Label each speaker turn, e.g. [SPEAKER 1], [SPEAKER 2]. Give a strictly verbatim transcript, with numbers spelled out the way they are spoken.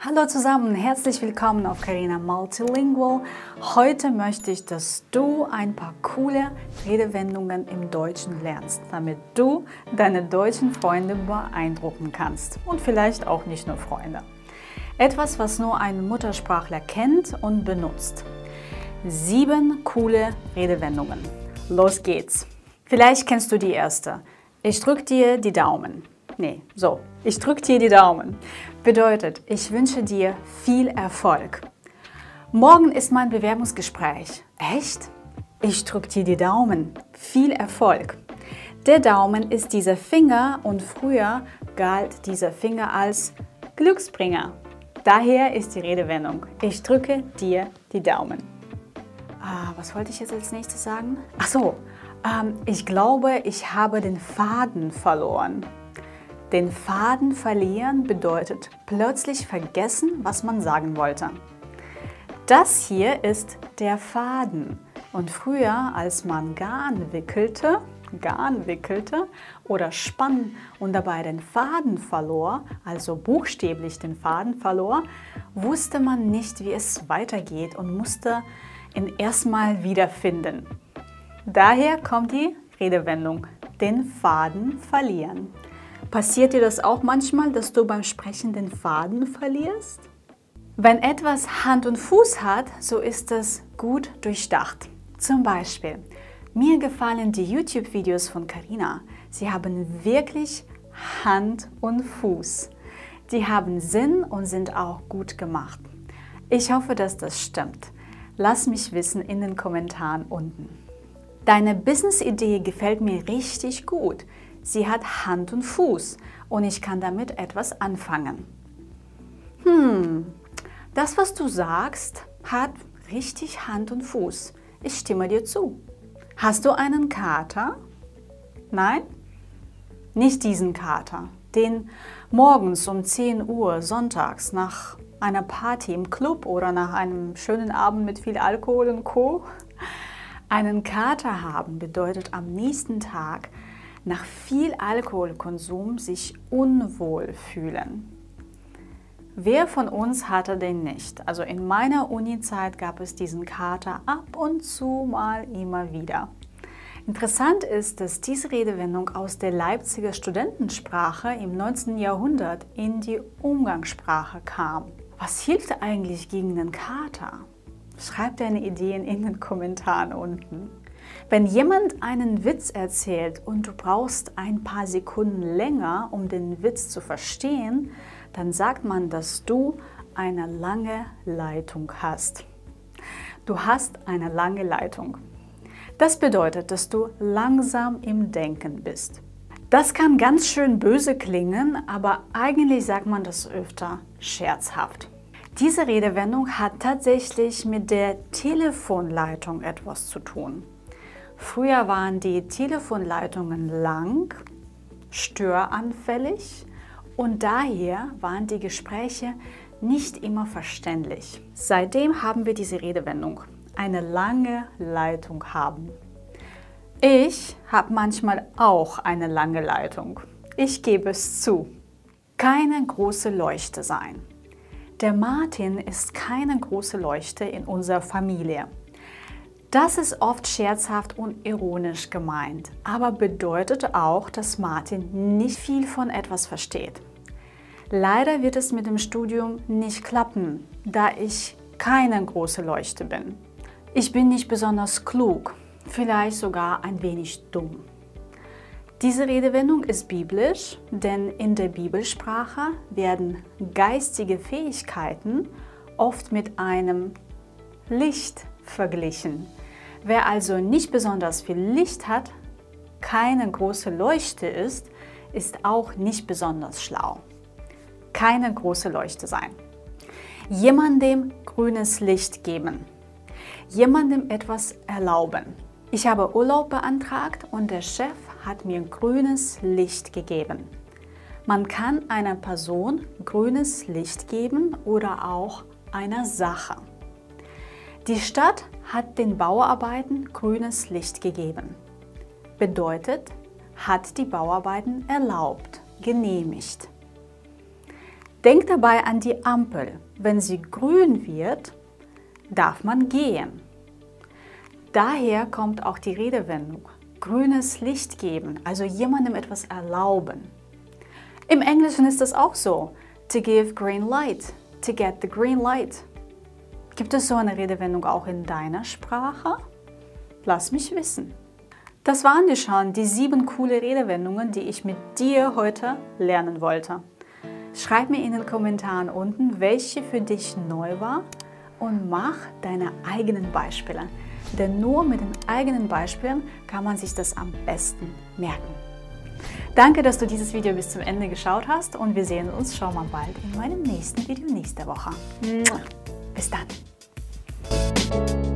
[SPEAKER 1] Hallo zusammen, herzlich willkommen auf Carina Multilingual. Heute möchte ich, dass du ein paar coole Redewendungen im Deutschen lernst, damit du deine deutschen Freunde beeindrucken kannst und vielleicht auch nicht nur Freunde. Etwas, was nur ein Muttersprachler kennt und benutzt. Sieben coole Redewendungen. Los geht's! Vielleicht kennst du die erste. Ich drück dir die Daumen. Nee, so. Ich drück dir die Daumen. Bedeutet, ich wünsche dir viel Erfolg. Morgen ist mein Bewerbungsgespräch. Echt? Ich drück dir die Daumen. Viel Erfolg. Der Daumen ist dieser Finger und früher galt dieser Finger als Glücksbringer. Daher ist die Redewendung, ich drücke dir die Daumen. Ah, was wollte ich jetzt als nächstes sagen? Ach so, ähm, ich glaube, ich habe den Faden verloren. Den Faden verlieren bedeutet plötzlich vergessen, was man sagen wollte. Das hier ist der Faden. Und früher, als man Garn wickelte, Garn wickelte oder spann und dabei den Faden verlor, also buchstäblich den Faden verlor, wusste man nicht, wie es weitergeht und musste ihn erstmal wiederfinden. Daher kommt die Redewendung, den Faden verlieren. Passiert dir das auch manchmal, dass du beim Sprechen den Faden verlierst? Wenn etwas Hand und Fuß hat, so ist es gut durchdacht. Zum Beispiel, mir gefallen die YouTube-Videos von Carina. Sie haben wirklich Hand und Fuß. Die haben Sinn und sind auch gut gemacht. Ich hoffe, dass das stimmt. Lass mich wissen in den Kommentaren unten. Deine Business-Idee gefällt mir richtig gut. Sie hat Hand und Fuß und ich kann damit etwas anfangen. Hm, das, was du sagst, hat richtig Hand und Fuß. Ich stimme dir zu. Hast du einen Kater? Nein? Nicht diesen Kater, den morgens um zehn Uhr sonntags nach einer Party im Club oder nach einem schönen Abend mit viel Alkohol und Co. Einen Kater haben bedeutet am nächsten Tag nach viel Alkoholkonsum sich unwohl fühlen. Wer von uns hatte den nicht? Also in meiner Uni-Zeit gab es diesen Kater ab und zu mal immer wieder. Interessant ist, dass diese Redewendung aus der Leipziger Studentensprache im neunzehnten Jahrhundert in die Umgangssprache kam. Was hilft eigentlich gegen den Kater? Schreib deine Ideen in den Kommentaren unten. Wenn jemand einen Witz erzählt und du brauchst ein paar Sekunden länger, um den Witz zu verstehen, dann sagt man, dass du eine lange Leitung hast. Du hast eine lange Leitung. Das bedeutet, dass du langsam im Denken bist. Das kann ganz schön böse klingen, aber eigentlich sagt man das öfter scherzhaft. Diese Redewendung hat tatsächlich mit der Telefonleitung etwas zu tun. Früher waren die Telefonleitungen lang, störanfällig und daher waren die Gespräche nicht immer verständlich. Seitdem haben wir diese Redewendung, eine lange Leitung haben. Ich habe manchmal auch eine lange Leitung. Ich gebe es zu. Keine große Leuchte sein. Der Martin ist keine große Leuchte in unserer Familie. Das ist oft scherzhaft und ironisch gemeint, aber bedeutet auch, dass Martin nicht viel von etwas versteht. Leider wird es mit dem Studium nicht klappen, da ich keine große Leuchte bin. Ich bin nicht besonders klug, vielleicht sogar ein wenig dumm. Diese Redewendung ist biblisch, denn in der Bibelsprache werden geistige Fähigkeiten oft mit einem Licht verglichen. Wer also nicht besonders viel Licht hat, keine große Leuchte ist, ist auch nicht besonders schlau. Keine große Leuchte sein. Jemandem grünes Licht geben. Jemandem etwas erlauben. Ich habe Urlaub beantragt und der Chef hat mir grünes Licht gegeben. Man kann einer Person grünes Licht geben oder auch einer Sache. Die Stadt hat den Bauarbeiten grünes Licht gegeben. Bedeutet, hat die Bauarbeiten erlaubt, genehmigt. Denk dabei an die Ampel. Wenn sie grün wird, darf man gehen. Daher kommt auch die Redewendung grünes Licht geben, also jemandem etwas erlauben. Im Englischen ist das auch so. To give green light, to get the green light. Gibt es so eine Redewendung auch in deiner Sprache? Lass mich wissen. Das waren die schon, die sieben coole Redewendungen, die ich mit dir heute lernen wollte. Schreib mir in den Kommentaren unten, welche für dich neu war und mach deine eigenen Beispiele. Denn nur mit den eigenen Beispielen kann man sich das am besten merken. Danke, dass du dieses Video bis zum Ende geschaut hast und wir sehen uns schon mal bald in meinem nächsten Video nächste Woche. Bis dann!